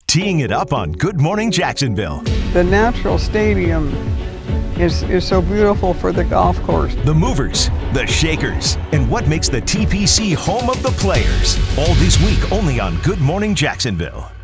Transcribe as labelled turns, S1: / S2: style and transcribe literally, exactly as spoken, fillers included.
S1: Teeing it up on Good Morning Jacksonville.
S2: The natural stadium is, is so beautiful for the golf course.
S1: The movers, the shakers, and what makes the T P C home of the players. All this week only on Good Morning Jacksonville.